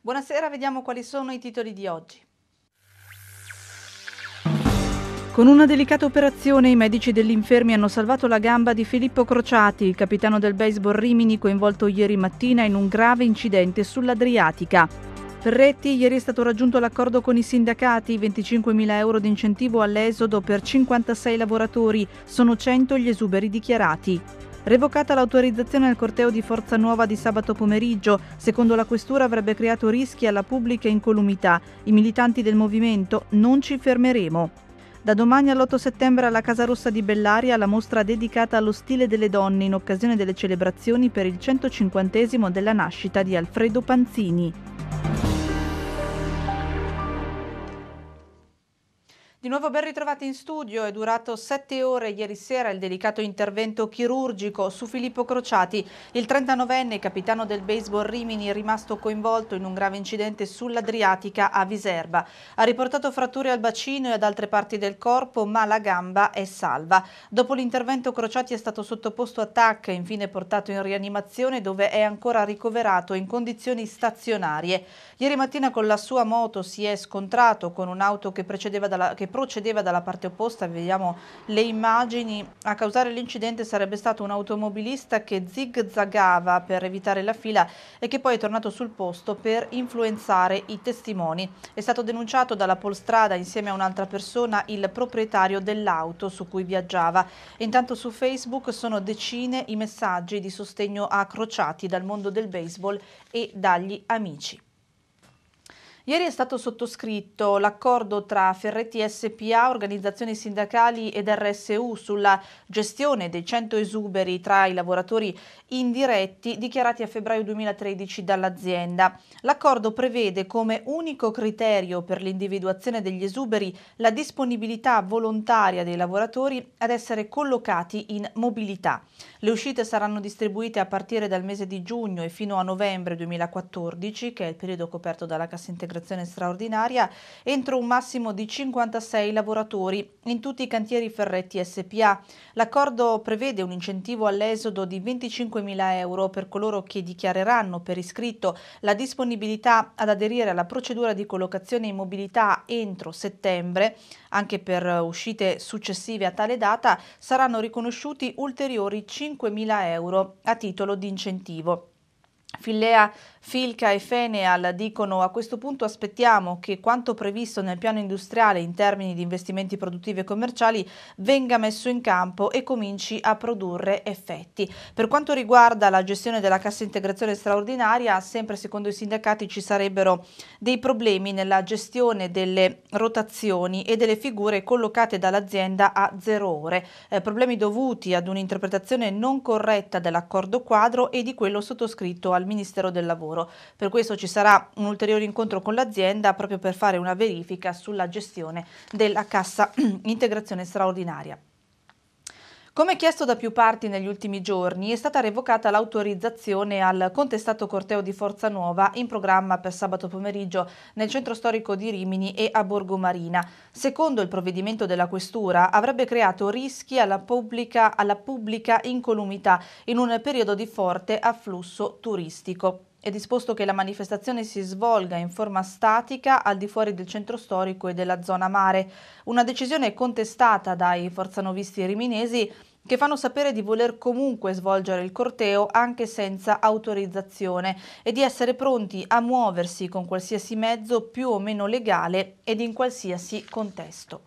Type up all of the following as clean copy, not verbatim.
Buonasera, vediamo quali sono i titoli di oggi. Con una delicata operazione i medici dell'Infermi hanno salvato la gamba di Filippo Crociati, il capitano del baseball Rimini coinvolto ieri mattina in un grave incidente sull'Adriatica. Ferretti, ieri è stato raggiunto l'accordo con i sindacati, 25.000 euro di incentivo all'esodo per 56 lavoratori, sono 100 gli esuberi dichiarati. Revocata l'autorizzazione al corteo di Forza Nuova di sabato pomeriggio, secondo la questura avrebbe creato rischi alla pubblica incolumità. I militanti del movimento non ci fermeremo. Da domani all'8 settembre alla Casa Rossa di Bellaria la mostra dedicata allo stile delle donne in occasione delle celebrazioni per il 150° della nascita di Alfredo Panzini. Di nuovo ben ritrovati in studio, è durato 7 ore ieri sera il delicato intervento chirurgico su Filippo Crociati, il 39enne capitano del baseball Rimini rimasto coinvolto in un grave incidente sull'Adriatica a Viserba. Ha riportato fratture al bacino e ad altre parti del corpo, ma la gamba è salva. Dopo l'intervento Crociati è stato sottoposto a TAC e infine portato in rianimazione dove è ancora ricoverato in condizioni stazionarie. Ieri mattina con la sua moto si è scontrato con un'auto che procedeva dalla parte opposta, vediamo le immagini. A causare l'incidente sarebbe stato un automobilista che zigzagava per evitare la fila e che poi è tornato sul posto per influenzare i testimoni. È stato denunciato dalla Polstrada insieme a un'altra persona, il proprietario dell'auto su cui viaggiava. Intanto su Facebook sono decine i messaggi di sostegno a Crociati dal mondo del baseball e dagli amici. Ieri è stato sottoscritto l'accordo tra Ferretti SpA, organizzazioni sindacali ed RSU sulla gestione dei 100 esuberi tra i lavoratori indiretti dichiarati a febbraio 2013 dall'azienda. L'accordo prevede come unico criterio per l'individuazione degli esuberi la disponibilità volontaria dei lavoratori ad essere collocati in mobilità. Le uscite saranno distribuite a partire dal mese di giugno e fino a novembre 2014, che è il periodo coperto dalla cassa integrazione straordinaria, entro un massimo di 56 lavoratori in tutti i cantieri Ferretti SpA. L'accordo prevede un incentivo all'esodo di 25.000 euro per coloro che dichiareranno per iscritto la disponibilità ad aderire alla procedura di collocazione in mobilità entro settembre. Anche per uscite successive a tale data saranno riconosciuti ulteriori 5.000 euro a titolo di incentivo. Fillea, Filca e Feneal dicono: a questo punto aspettiamo che quanto previsto nel piano industriale in termini di investimenti produttivi e commerciali venga messo in campo e cominci a produrre effetti. Per quanto riguarda la gestione della cassa integrazione straordinaria, sempre secondo i sindacati ci sarebbero dei problemi nella gestione delle rotazioni e delle figure collocate dall'azienda a 0 ore, problemi dovuti ad un'interpretazione non corretta dell'accordo quadro e di quello sottoscritto al Ministero del Lavoro. Per questo ci sarà un ulteriore incontro con l'azienda proprio per fare una verifica sulla gestione della cassa integrazione straordinaria. Come chiesto da più parti negli ultimi giorni, è stata revocata l'autorizzazione al contestato corteo di Forza Nuova in programma per sabato pomeriggio nel centro storico di Rimini e a Borgo Marina. Secondo il provvedimento della questura, avrebbe creato rischi alla pubblica incolumità in un periodo di forte afflusso turistico. È disposto che la manifestazione si svolga in forma statica al di fuori del centro storico e della zona mare. Una decisione contestata dai forzanovisti riminesi che fanno sapere di voler comunque svolgere il corteo anche senza autorizzazione e di essere pronti a muoversi con qualsiasi mezzo più o meno legale ed in qualsiasi contesto.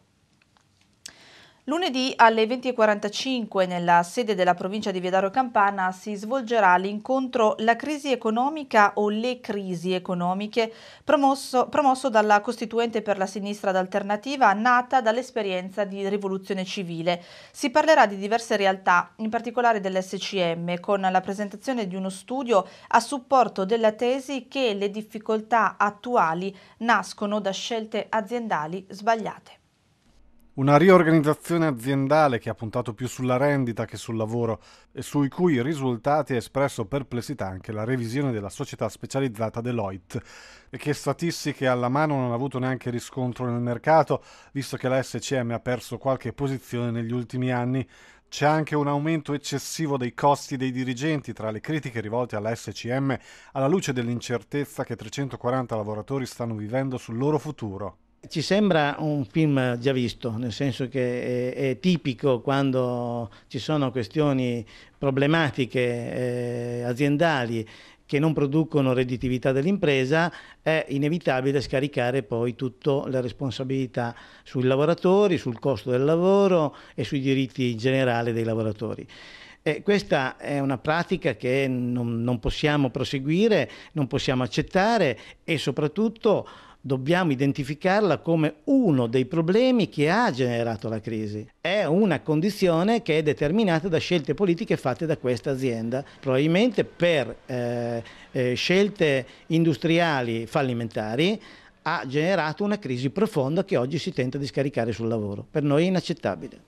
Lunedì alle 20:45 nella sede della provincia di Viadaro Campana si svolgerà l'incontro La crisi economica o le crisi economiche promosso dalla Costituente per la Sinistra d'Alternativa nata dall'esperienza di rivoluzione civile. Si parlerà di diverse realtà, in particolare dell'SCM, con la presentazione di uno studio a supporto della tesi che le difficoltà attuali nascono da scelte aziendali sbagliate. Una riorganizzazione aziendale che ha puntato più sulla rendita che sul lavoro e sui cui risultati ha espresso perplessità anche la revisione della società specializzata Deloitte e che statistiche alla mano non ha avuto neanche riscontro nel mercato, visto che la SCM ha perso qualche posizione negli ultimi anni. C'è anche un aumento eccessivo dei costi dei dirigenti, tra le critiche rivolte alla SCM, alla luce dell'incertezza che 340 lavoratori stanno vivendo sul loro futuro. Ci sembra un film già visto, nel senso che è tipico quando ci sono questioni problematiche aziendali che non producono redditività dell'impresa, è inevitabile scaricare poi tutte le responsabilità sui lavoratori, sul costo del lavoro e sui diritti in generale dei lavoratori. Questa è una pratica che non possiamo proseguire, non possiamo accettare e soprattutto dobbiamo identificarla come uno dei problemi che ha generato la crisi. È una condizione che è determinata da scelte politiche fatte da questa azienda, probabilmente per scelte industriali fallimentari ha generato una crisi profonda che oggi si tenta di scaricare sul lavoro. Per noi è inaccettabile.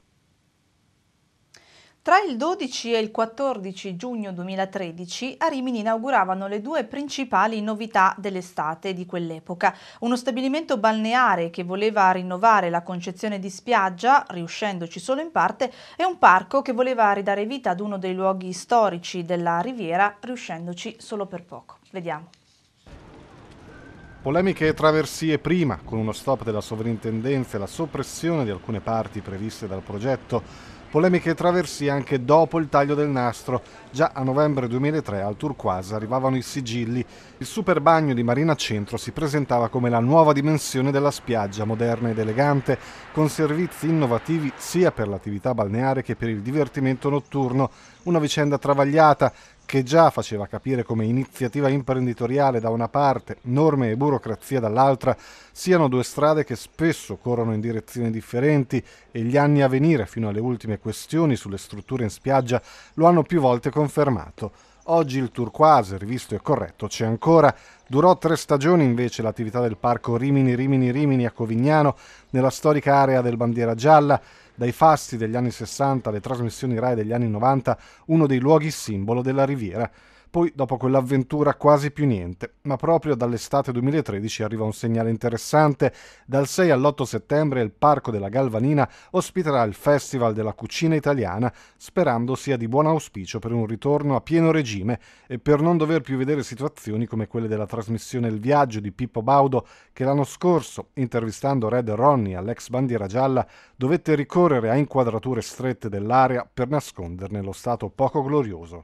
Tra il 12 e il 14 giugno 2013 a Rimini inauguravano le due principali novità dell'estate di quell'epoca. Uno stabilimento balneare che voleva rinnovare la concezione di spiaggia, riuscendoci solo in parte, e un parco che voleva ridare vita ad uno dei luoghi storici della Riviera, riuscendoci solo per poco. Vediamo. Polemiche e traversie prima, con uno stop della sovrintendenza e la soppressione di alcune parti previste dal progetto. Polemiche e traversie anche dopo il taglio del nastro. Già a novembre 2003 al Turquoise arrivavano i sigilli. Il super bagno di Marina Centro si presentava come la nuova dimensione della spiaggia, moderna ed elegante, con servizi innovativi sia per l'attività balneare che per il divertimento notturno. Una vicenda travagliata che già faceva capire come iniziativa imprenditoriale da una parte, norme e burocrazia dall'altra, siano due strade che spesso corrono in direzioni differenti e gli anni a venire, fino alle ultime questioni sulle strutture in spiaggia, lo hanno più volte confermato. Oggi il Turquoise, rivisto e corretto, c'è ancora. Durò 3 stagioni invece l'attività del parco Rimini a Covignano, nella storica area del Bandiera Gialla. Dai fasti degli anni 60 alle trasmissioni Rai degli anni 90, uno dei luoghi simbolo della Riviera. Poi, dopo quell'avventura, quasi più niente, ma proprio dall'estate 2013 arriva un segnale interessante. Dal 6 all'8 settembre il Parco della Galvanina ospiterà il Festival della Cucina Italiana, sperando sia di buon auspicio per un ritorno a pieno regime e per non dover più vedere situazioni come quelle della trasmissione Il Viaggio di Pippo Baudo, che l'anno scorso, intervistando Red Ronnie all'ex Bandiera Gialla, dovette ricorrere a inquadrature strette dell'area per nasconderne lo stato poco glorioso.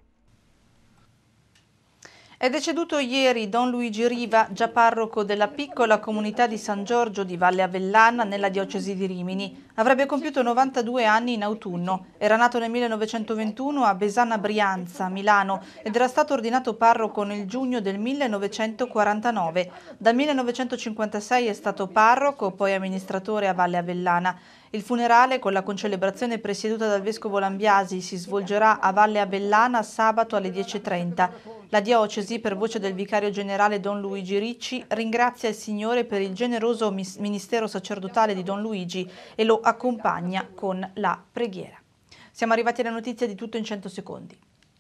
È deceduto ieri Don Luigi Riva, già parroco della piccola comunità di San Giorgio di Valle Avellana nella diocesi di Rimini. Avrebbe compiuto 92 anni in autunno. Era nato nel 1921 a Besana Brianza, Milano, ed era stato ordinato parroco nel giugno del 1949. Dal 1956 è stato parroco, poi amministratore a Valle Avellana. Il funerale, con la concelebrazione presieduta dal vescovo Lambiasi, si svolgerà a Valle Avellana sabato alle 10:30. La diocesi, per voce del vicario generale Don Luigi Ricci, ringrazia il Signore per il generoso ministero sacerdotale di Don Luigi e lo accompagna con la preghiera. Siamo arrivati alle notizie di Tutto in 100 secondi.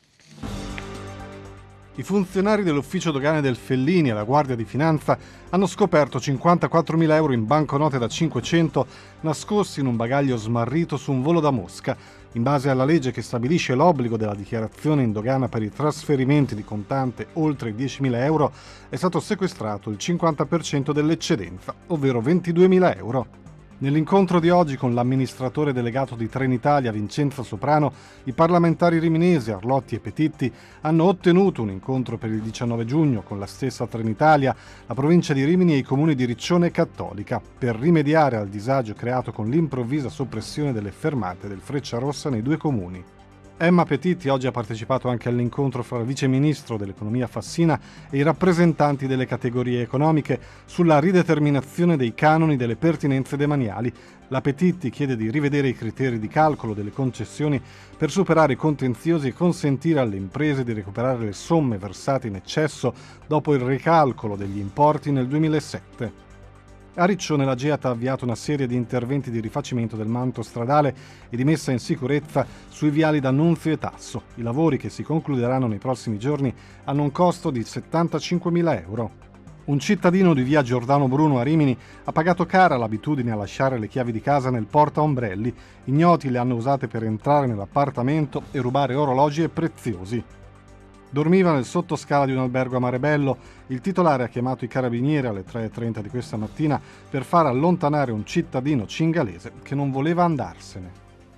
I funzionari dell'ufficio dogane del Fellini e la Guardia di Finanza hanno scoperto 54.000 euro in banconote da 500 nascosti in un bagaglio smarrito su un volo da Mosca. In base alla legge che stabilisce l'obbligo della dichiarazione in dogana per i trasferimenti di contante oltre i 10.000 euro, è stato sequestrato il 50% dell'eccedenza, ovvero 22.000 euro. Nell'incontro di oggi con l'amministratore delegato di Trenitalia Vincenzo Soprano, i parlamentari riminesi Arlotti e Petitti hanno ottenuto un incontro per il 19 giugno con la stessa Trenitalia, la provincia di Rimini e i comuni di Riccione e Cattolica, per rimediare al disagio creato con l'improvvisa soppressione delle fermate del Frecciarossa nei due comuni. Emma Petitti oggi ha partecipato anche all'incontro fra il viceministro dell'economia Fassina e i rappresentanti delle categorie economiche sulla rideterminazione dei canoni delle pertinenze demaniali. La Petitti chiede di rivedere i criteri di calcolo delle concessioni per superare i contenziosi e consentire alle imprese di recuperare le somme versate in eccesso dopo il ricalcolo degli importi nel 2007. A Riccione la GEAT ha avviato una serie di interventi di rifacimento del manto stradale e di messa in sicurezza sui viali d'Annunzio e Tasso. I lavori, che si concluderanno nei prossimi giorni, hanno un costo di 75.000 euro. Un cittadino di via Giordano Bruno a Rimini ha pagato cara l'abitudine a lasciare le chiavi di casa nel portaombrelli. Ignoti le hanno usate per entrare nell'appartamento e rubare orologi e preziosi. Dormiva nel sottoscala di un albergo a Marebello. Il titolare ha chiamato i carabinieri alle 3:30 di questa mattina per far allontanare un cittadino cingalese che non voleva andarsene.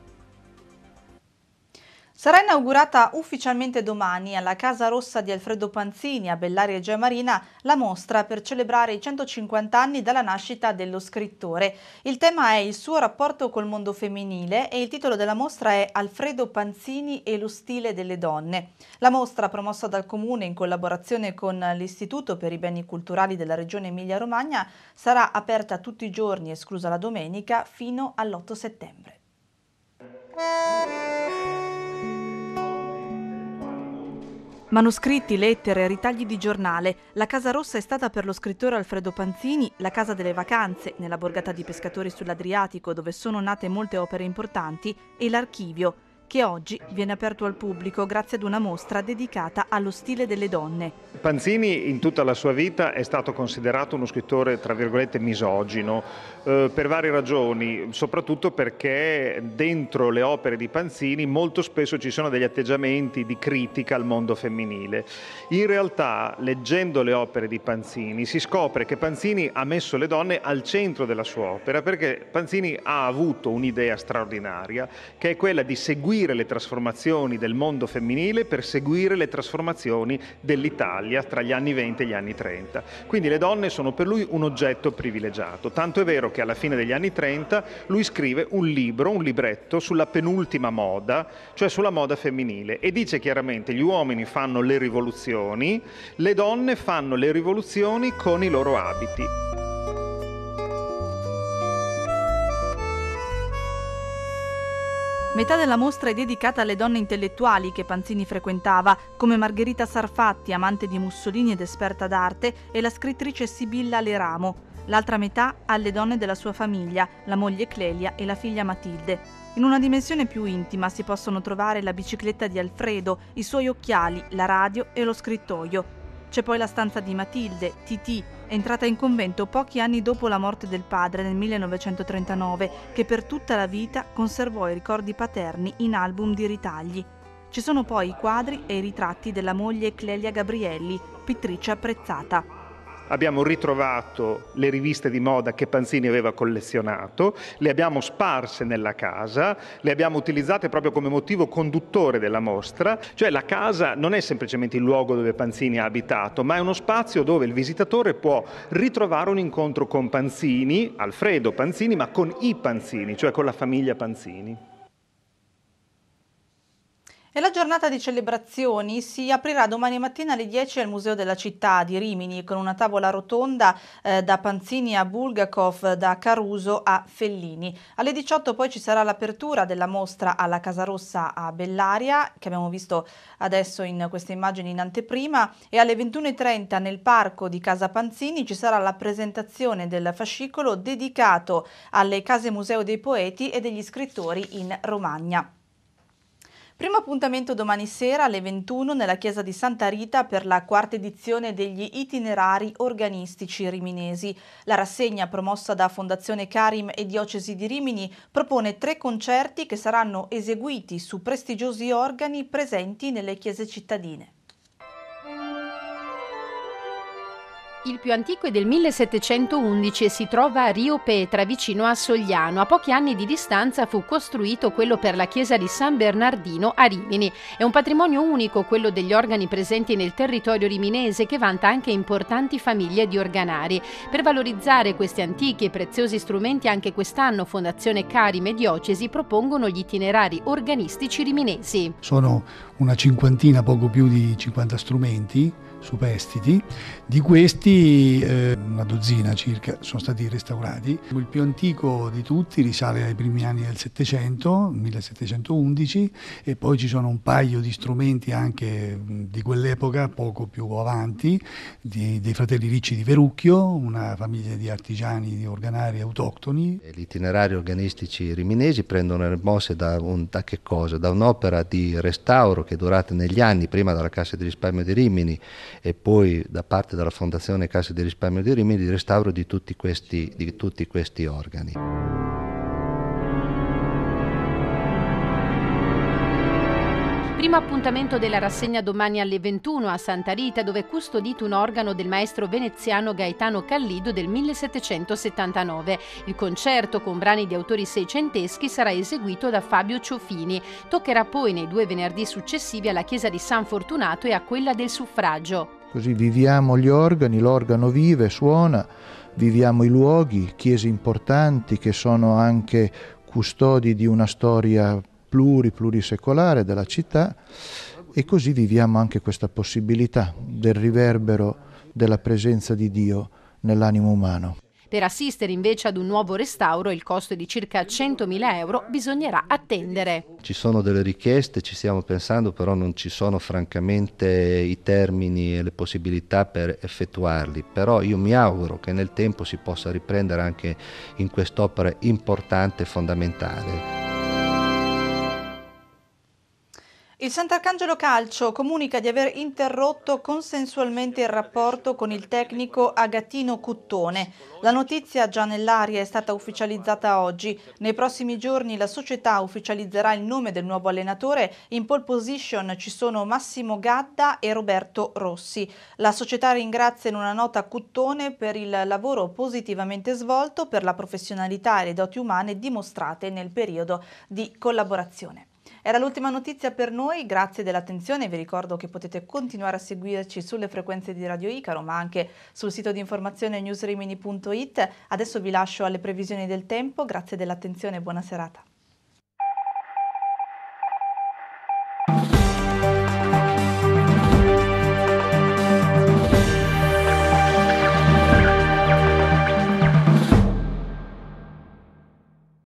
Sarà inaugurata ufficialmente domani alla Casa Rossa di Alfredo Panzini a Bellaria Egea Marina la mostra per celebrare i 150 anni dalla nascita dello scrittore. Il tema è il suo rapporto col mondo femminile e il titolo della mostra è Alfredo Panzini e lo stile delle donne. La mostra, promossa dal Comune in collaborazione con l'Istituto per i Beni Culturali della Regione Emilia-Romagna, sarà aperta tutti i giorni, esclusa la domenica, fino all'8 settembre. Manoscritti, lettere, ritagli di giornale. La Casa Rossa è stata per lo scrittore Alfredo Panzini la casa delle vacanze, nella borgata di pescatori sull'Adriatico, dove sono nate molte opere importanti, e l'archivio, che oggi viene aperto al pubblico grazie ad una mostra dedicata allo stile delle donne. Panzini in tutta la sua vita è stato considerato uno scrittore, tra virgolette, misogino, per varie ragioni, soprattutto perché dentro le opere di Panzini molto spesso ci sono degli atteggiamenti di critica al mondo femminile. In realtà, leggendo le opere di Panzini, si scopre che Panzini ha messo le donne al centro della sua opera, perché Panzini ha avuto un'idea straordinaria, che è quella di seguire le trasformazioni del mondo femminile per seguire le trasformazioni dell'Italia tra gli anni 20 e gli anni 30. Quindi le donne sono per lui un oggetto privilegiato, tanto è vero che alla fine degli anni 30 lui scrive un libretto sulla penultima moda, cioè sulla moda femminile, e dice chiaramente: gli uomini fanno le rivoluzioni, le donne fanno le rivoluzioni con i loro abiti. Metà della mostra è dedicata alle donne intellettuali che Panzini frequentava, come Margherita Sarfatti, amante di Mussolini ed esperta d'arte, e la scrittrice Sibilla Leramo. L'altra metà alle donne della sua famiglia, la moglie Clelia e la figlia Matilde. In una dimensione più intima si possono trovare la bicicletta di Alfredo, i suoi occhiali, la radio e lo scrittoio. C'è poi la stanza di Matilde, Titì, entrata in convento pochi anni dopo la morte del padre nel 1939, che per tutta la vita conservò i ricordi paterni in album di ritagli. Ci sono poi i quadri e i ritratti della moglie Clelia Gabrielli, pittrice apprezzata. Abbiamo ritrovato le riviste di moda che Panzini aveva collezionato, le abbiamo sparse nella casa, le abbiamo utilizzate proprio come motivo conduttore della mostra, cioè la casa non è semplicemente il luogo dove Panzini ha abitato, ma è uno spazio dove il visitatore può ritrovare un incontro con Panzini, Alfredo Panzini, ma con i Panzini, cioè con la famiglia Panzini. E la giornata di celebrazioni si aprirà domani mattina alle 10 al Museo della Città di Rimini con una tavola rotonda da Panzini a Bulgakov, da Caruso a Fellini. Alle 18 poi ci sarà l'apertura della mostra alla Casa Rossa a Bellaria, che abbiamo visto adesso in queste immagini in anteprima, e alle 21:30 nel parco di Casa Panzini ci sarà la presentazione del fascicolo dedicato alle case museo dei poeti e degli scrittori in Romagna. Primo appuntamento domani sera alle 21 nella chiesa di Santa Rita per la quarta edizione degli itinerari organistici riminesi. La rassegna, promossa da Fondazione Karim e Diocesi di Rimini, propone 3 concerti che saranno eseguiti su prestigiosi organi presenti nelle chiese cittadine. Il più antico è del 1711 e si trova a Rio Petra, vicino a Sogliano. A pochi anni di distanza fu costruito quello per la chiesa di San Bernardino a Rimini. È un patrimonio unico quello degli organi presenti nel territorio riminese, che vanta anche importanti famiglie di organari. Per valorizzare questi antichi e preziosi strumenti, anche quest'anno Fondazione Karim e Diocesi propongono gli itinerari organistici riminesi. Sono una cinquantina, poco più di 50 strumenti superstiti. Di questi una dozzina circa sono stati restaurati. Il più antico di tutti risale ai primi anni del Settecento, 1711, e poi ci sono un paio di strumenti anche di quell'epoca, poco più avanti, dei fratelli Ricci di Verucchio, una famiglia di artigiani di organari autoctoni. Gli itinerari organistici riminesi prendono le mosse da che cosa? Da un'opera di restauro che è durata negli anni, prima dalla Cassa di risparmio di Rimini e poi da parte della Fondazione Cassa di Risparmio di Rimini di restauro di tutti questi organi. Primo appuntamento della rassegna domani alle 21 a Santa Rita, dove è custodito un organo del maestro veneziano Gaetano Callido del 1779. Il concerto con brani di autori seicenteschi sarà eseguito da Fabio Ciofini. Toccherà poi nei 2 venerdì successivi alla chiesa di San Fortunato e a quella del Suffragio. Così viviamo gli organi, l'organo vive, suona, viviamo i luoghi, chiese importanti che sono anche custodi di una storia plurisecolare della città, e così viviamo anche questa possibilità del riverbero della presenza di Dio nell'animo umano. Per assistere invece ad un nuovo restauro, il costo è di circa 100.000 euro, bisognerà attendere. Ci sono delle richieste, ci stiamo pensando, però non ci sono francamente i termini e le possibilità per effettuarli. Però io mi auguro che nel tempo si possa riprendere anche in quest'opera importante e fondamentale. Il Sant'Arcangelo Calcio comunica di aver interrotto consensualmente il rapporto con il tecnico Agatino Cuttone. La notizia già nell'aria è stata ufficializzata oggi. Nei prossimi giorni la società ufficializzerà il nome del nuovo allenatore. In pole position ci sono Massimo Gadda e Roberto Rossi. La società ringrazia in una nota Cuttone per il lavoro positivamente svolto, per la professionalità e le doti umane dimostrate nel periodo di collaborazione. Era l'ultima notizia per noi, grazie dell'attenzione. Vi ricordo che potete continuare a seguirci sulle frequenze di Radio Icaro, ma anche sul sito di informazione newsrimini.it. Adesso vi lascio alle previsioni del tempo, grazie dell'attenzione e buona serata.